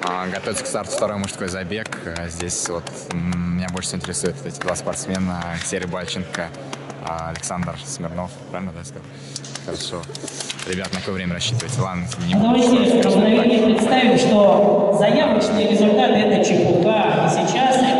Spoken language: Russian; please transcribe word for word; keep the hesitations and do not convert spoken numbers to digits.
Готовится к старту второй мужской забег. Здесь вот меня больше всего интересуют эти два спортсмена: Алексей Бальченко, Александр Смирнов. Правильно, да, сказал? Хорошо. Ребят, на какое время рассчитываете? Ладно, не буду. Давайте в представим, что заявочные результаты — это чепуха. И сейчас